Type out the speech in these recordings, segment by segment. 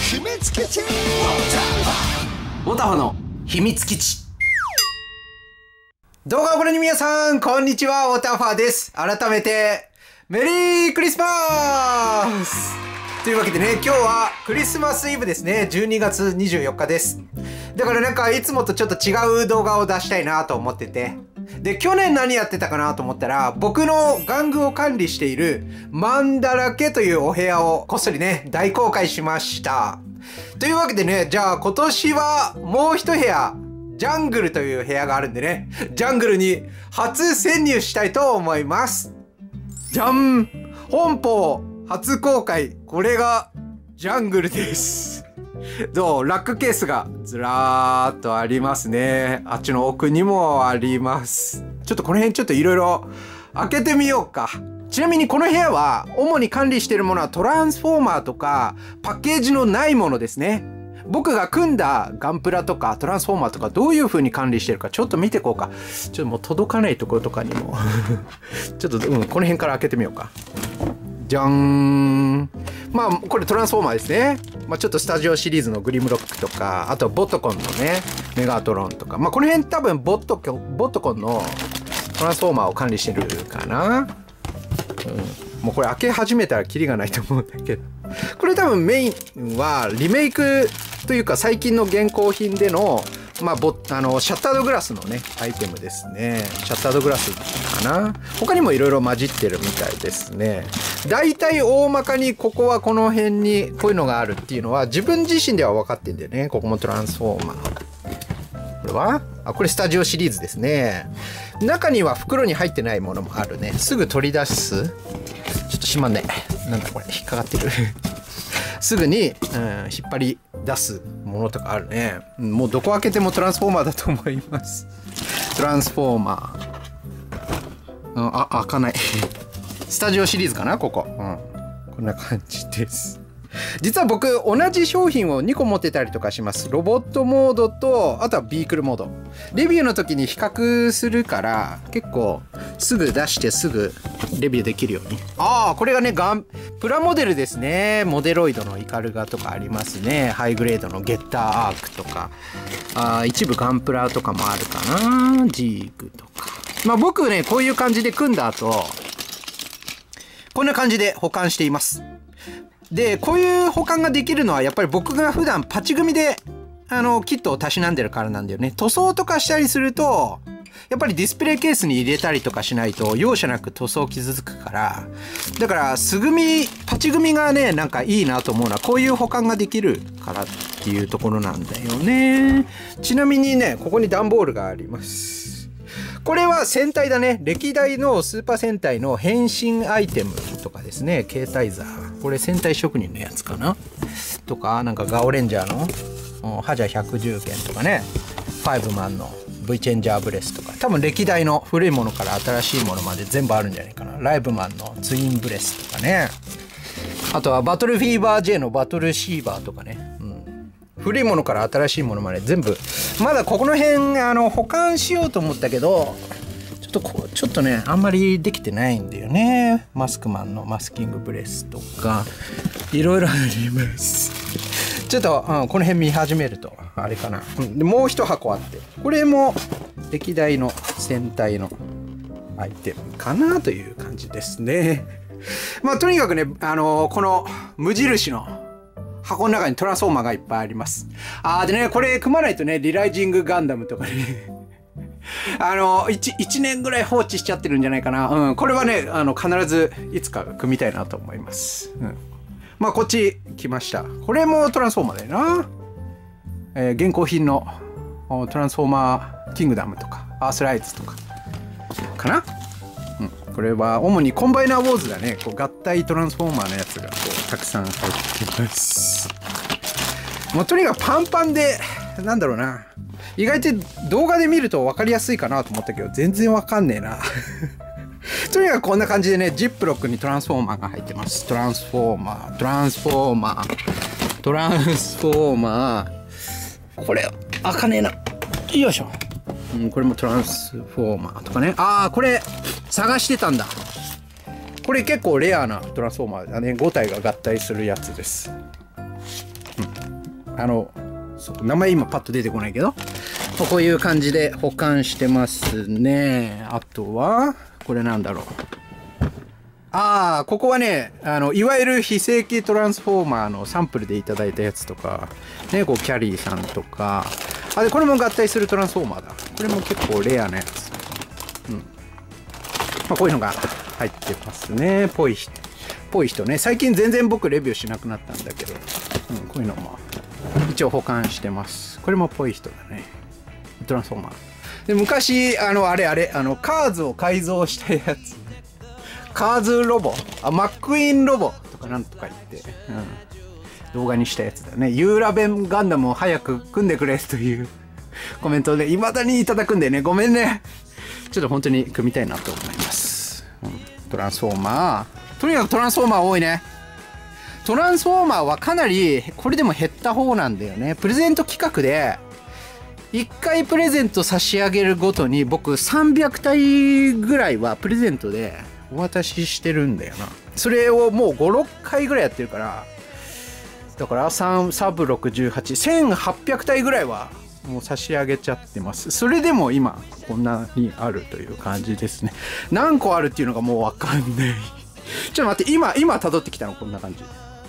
秘密基地。 オタファの秘密基地。動画をご覧の皆さん、こんにちは、オタファです。改めて、メリークリスマスというわけでね、今日はクリスマスイブですね。12月24日です。だからなんかいつもとちょっと違う動画を出したいなと思ってて。で、去年何やってたかなと思ったら、僕の玩具を管理しているマンだらけというお部屋をこっそりね、大公開しました。というわけでね、じゃあ今年はもう一部屋、ジャングルという部屋があるんでね、ジャングルに初潜入したいと思います。じゃん！本邦初公開。これがジャングルです。どう？ラックケースがずらーっとありますね。あっちの奥にもあります。ちょっとこの辺ちょっといろいろ開けてみようか。ちなみにこの部屋は主に管理しているものはトランスフォーマーとかパッケージのないものですね。僕が組んだガンプラとかトランスフォーマーとかどういう風に管理してるかちょっと見ていこうか。ちょっともう届かないところとかにもちょっと、この辺から開けてみようか。じゃーん。まあこれトランスフォーマーですね。まあちょっとスタジオシリーズのグリムロックとか、あとボトコンのねメガトロンとか、まあこの辺多分ボトコンのトランスフォーマーを管理してるかな。もうこれ開け始めたらキリがないと思うんだけど、これ多分メインはリメイクというか最近の現行品でのまあシャッタードグラスのねアイテムですね。シャッタードグラスかな。他にもいろいろ混じってるみたいですね。だいたい大まかにここはこの辺にこういうのがあるっていうのは自分自身では分かってんだよね。ここもトランスフォーマー。これはこれスタジオシリーズですね。中には袋に入ってないものもあるね。すぐ取り出す。ちょっとしまんね。なんだこれ引っかかってるすぐに、引っ張り出すものとかあるね。もうどこ開けてもトランスフォーマーだと思います。トランスフォーマー。開かないスタジオシリーズかなここ。こんな感じです。実は僕同じ商品を2個持ってたりとかします。ロボットモードとあとはビークルモード。レビューの時に比較するから結構すぐ出してすぐレビューできるように。これがねプラモデルですね。モデロイドのイカルガとかありますね。ハイグレードのゲッターアークとか一部ガンプラとかもあるかな。ジーグとか。まあ僕ねこういう感じで組んだ後こんな感じで保管しています。で、こういう保管ができるのはやっぱり僕が普段パチ組みでキットをたしなんでるからなんだよね。塗装とかしたりするとやっぱりディスプレイケースに入れたりとかしないと容赦なく塗装傷つくから、だからパチ組みがねなんかいいなと思うのはこういう保管ができるからっていうところなんだよね。ちなみにねここに段ボールがあります。これは戦隊だね。歴代のスーパー戦隊の変身アイテムとかですね。携帯ザー。これ戦隊職人のやつかなとか、なんかガオレンジャーのハジャ110件とかね。ファイブマンの V チェンジャーブレスとか。多分歴代の古いものから新しいものまで全部あるんじゃないかな。ライブマンのツインブレスとかね。あとはバトルフィーバー J のバトルシーバーとかね。古いものから新しいものまで全部まだここの辺保管しようと思ったけどちょっとねあんまりできてないんだよね。マスクマンのマスキングブレスとかいろいろあります。ちょっと、この辺見始めるとあれかな。でもう一箱あってこれも歴代の戦隊のアイテムかなという感じですね。まあとにかくねこの無印の箱の中にトランスフォーマーがいっぱいあります。でね、これ組まないとね、リライジングガンダムとかね、1年ぐらい放置しちゃってるんじゃないかな。これはね、必ずいつか組みたいなと思います。まあ、こっち来ました。これもトランスフォーマーだよな。現行品のトランスフォーマーキングダムとか、アースライズとか、かな。これは主にコンバイナーウォーズだね。こう合体トランスフォーマーのやつがこうたくさん入ってます。もうとにかくパンパンでなんだろうな。意外と動画で見ると分かりやすいかなと思ったけど全然分かんねえな。とにかくこんな感じでねジップロックにトランスフォーマーが入ってます。トランスフォーマートランスフォーマートランスフォーマー。これ開かねえな。よいしょ。これもトランスフォーマーとかね。これ探してたんだ。これ結構レアなトランスフォーマーだね。5体が合体するやつです。 そう名前今パッと出てこないけど、こういう感じで保管してますね。あとは、これなんだろう。ここはね、いわゆる非正規トランスフォーマーのサンプルでいただいたやつとか、ね、こう、キャリーさんとか、で、これも合体するトランスフォーマーだ。これも結構レアなやつ。こういうのが入ってますね。ぽい人ね。最近全然僕レビューしなくなったんだけど、こういうのも一応保管してます。これもぽい人だね。トランスフォーマー。で、昔、カーズを改造したやつ。カーズロボ、マックイーンロボとかなんとか言って、動画にしたやつだね。ユーラベンガンダムを早く組んでくれというコメントで未だにいただくんでね、ごめんね。ちょっと本当に組みたいなと思います。トランスフォーマー。とにかくトランスフォーマー多いね。トランスフォーマーはかなり、これでも減った方なんだよね。プレゼント企画で、1回プレゼント差し上げるごとに僕300体ぐらいはプレゼントでお渡ししてるんだよな。それをもう5、6回ぐらいやってるから、だから3ブ6、18、1800体ぐらいはもう差し上げちゃってます。それでも今こんなにあるという感じですね。何個あるっていうのがもうわかんない。ちょっと待って、今辿ってきたのこんな感じ。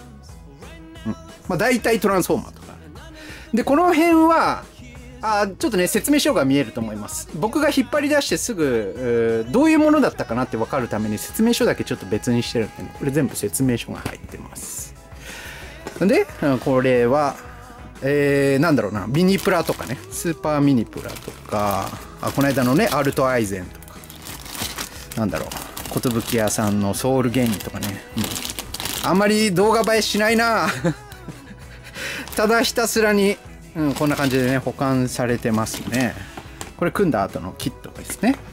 大体トランスフォーマーとか。で、この辺は、ちょっとね、説明書が見えると思います。僕が引っ張り出してすぐ、どういうものだったかなって分かるために説明書だけちょっと別にしてるんで、これ全部説明書が入ってます。で、これは、なんだろうな、ミニプラとかね、スーパーミニプラとか、この間のね、アルトアイゼンとか、なんだろう、寿屋さんのソウルゲインとかね、あんまり動画映えしないなただひたすらに、こんな感じでね、保管されてますね。これ組んだ後のキットですね。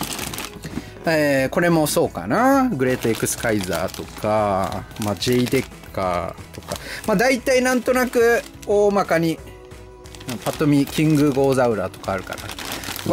これもそうかな。グレートエクスカイザーとか、J デッカーとか。大体なんとなく大まかに、パッと見、キングゴーザウラーとかあるから。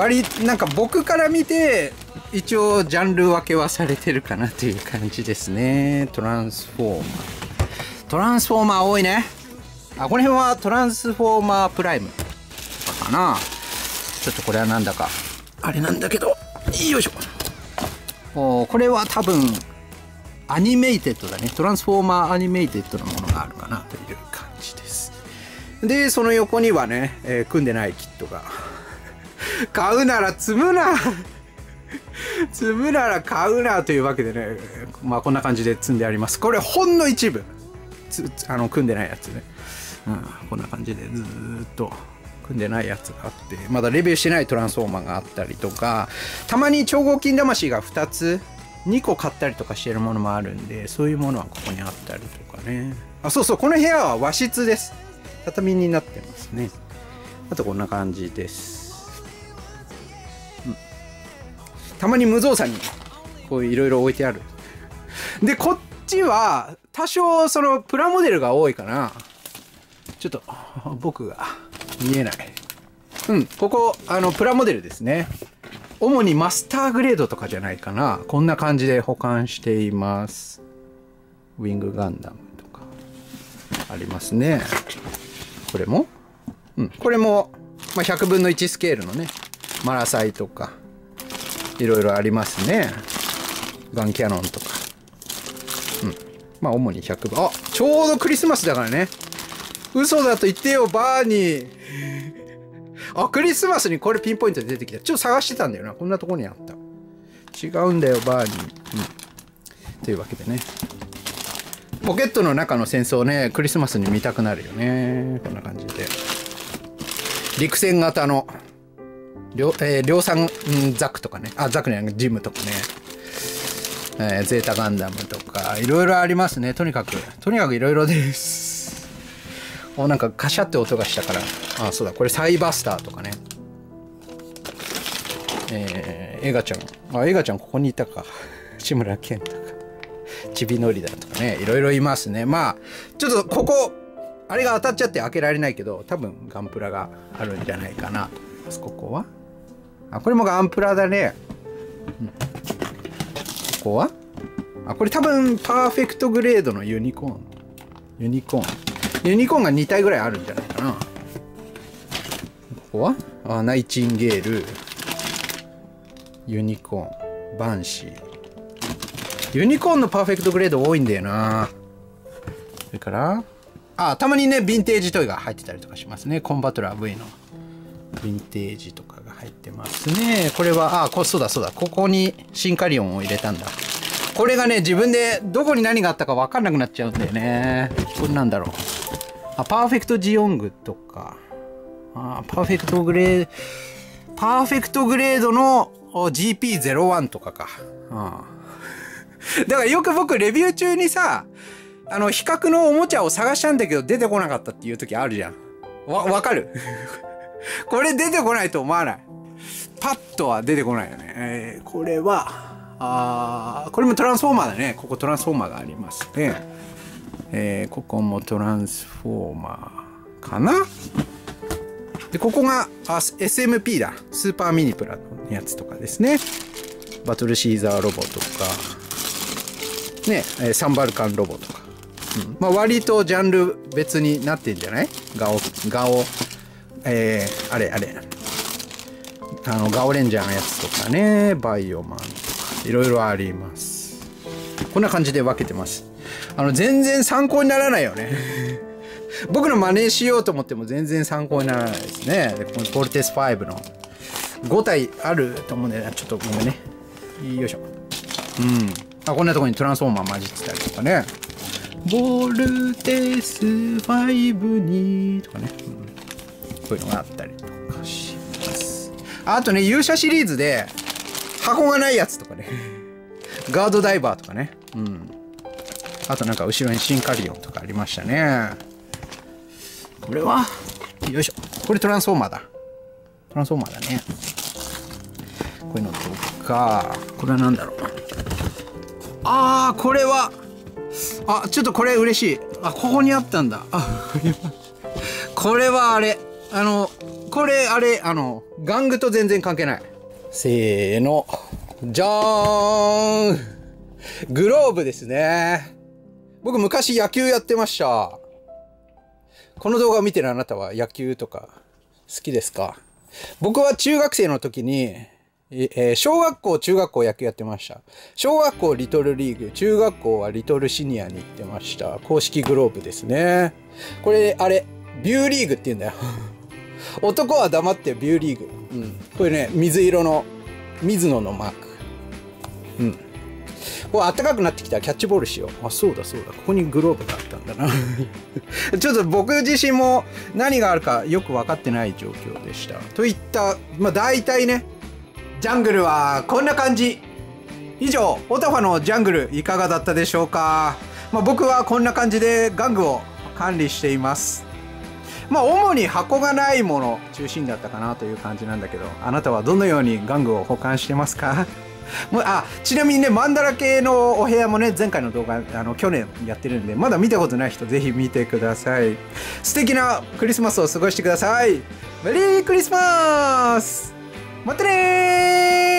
なんか僕から見て、一応ジャンル分けはされてるかなという感じですね。トランスフォーマー。トランスフォーマー多いね。この辺はトランスフォーマープライムとかかな。ちょっとこれはなんだかあれなんだけど、よいしょ。これは多分アニメイテッドだね。トランスフォーマーアニメイテッドのものがあるかなという感じです。で、その横にはね、組んでないキットが買うなら積むな積むなら買うなというわけでね、こんな感じで積んであります。これほんの一部組んでないやつね。こんな感じでずーっと組んでないやつがあって、まだレビューしてないトランスフォーマーがあったりとか、たまに超合金魂が2つ2個買ったりとかしてるものもあるんで、そういうものはここにあったりとかね。そうそう、この部屋は和室です。畳になってますね。あとこんな感じです。たまに無造作にこういろいろ置いてある。で、こっちは多少そのプラモデルが多いかな。ちょっと僕が見えない。ここプラモデルですね。主にマスターグレードとかじゃないかな。こんな感じで保管しています。ウィングガンダムとかありますね。これもこれも、100分の1スケールのね、マラサイとかいろいろありますね。ガンキャノンとか。主に100分。ちょうどクリスマスだからね。嘘だと言ってよ、バーニー。クリスマスにこれピンポイントで出てきた。ちょっと探してたんだよな。こんなところにあった。違うんだよ、バーニー。というわけでね。ポケットの中の戦争ね、クリスマスに見たくなるよね。こんな感じで。陸戦型の、量産ザクとかね。ザクじゃない、ジムとかね。ゼータガンダムとか、いろいろありますね。とにかくいろいろです。なんかカシャって音がしたから。そうだ、これサイバスターとかね。エガちゃんここにいたか。志村けんとか。ちびのりだとかね。いろいろいますね。ちょっとここ、あれが当たっちゃって開けられないけど、多分ガンプラがあるんじゃないかなと思います。ここはこれもガンプラだね。ここはこれ多分パーフェクトグレードのユニコーンが2体ぐらいあるんじゃないかかな。ここはナイチンゲール、ユニコーン、バンシー。ユニコーンのパーフェクトグレード多いんだよな。それからたまにねヴィンテージトイが入ってたりとかしますね。コンバトラー V のヴィンテージとかが入ってますね。これはそうだここにシンカリオンを入れたんだ。これがね自分でどこに何があったか分かんなくなっちゃうんだよね。これなんだろう。パーフェクトジオングとかパーフェクトグレードの GP01 とかか。だからよく僕レビュー中にさ比較のおもちゃを探したんだけど出てこなかったっていう時あるじゃん。わかるこれ出てこないと思わない。パッとは出てこないよね。これはこれもトランスフォーマーだね。ここトランスフォーマーがありますね。ここもトランスフォーマーかな。でここがSMP だ。スーパーミニプラのやつとかですね。バトルシーザーロボとかね、サンバルカンロボとか、割とジャンル別になってんじゃない。ガオガオレンジャーのやつとかね、バイオマンとかいろいろあります。こんな感じで分けてます。全然参考にならないよね僕の真似しようと思っても全然参考にならないですね。でこのボルテス5の5体あると思うんで、ちょっとごめんね。よいしょ。こんなとこにトランスフォーマー混じってたりとかね。ボルテス5にとかね、こういうのがあったりとかします。あとね、勇者シリーズで箱がないやつとかねガードダイバーとかね。あとなんか後ろにシンカリオンとかありましたね。これはよいしょ。これトランスフォーマーだ。トランスフォーマーだね。こういうのとか、これは何だろう。これはちょっとこれ嬉しい。ここにあったんだ。これはあれこれあれ玩具と全然関係ない。せーの、じゃーん、グローブですね。僕昔野球やってました。この動画を見てるあなたは野球とか好きですか？僕は中学生の時に小学校、中学校野球やってました。小学校リトルリーグ、中学校はリトルシニアに行ってました。公式グローブですね。これ、ビューリーグって言うんだよ。男は黙ってビューリーグ。これね、水色の、水野のマーク。これ暖かくなってきたらキャッチボールしよう。そうだ。ここにグローブがあったんだな。ちょっと僕自身も何があるかよく分かってない状況でした。といった、大体ね、ジャングルはこんな感じ。以上、オタファのジャングルいかがだったでしょうか。僕はこんな感じで玩具を管理しています。主に箱がないもの中心だったかなという感じなんだけど、あなたはどのように玩具を保管してますか？ちなみにね、マンダラ系のお部屋もね、前回の動画去年やってるんで、まだ見たことない人ぜひ見てください。素敵なクリスマスを過ごしてください。メリークリスマス。またねー。またねー。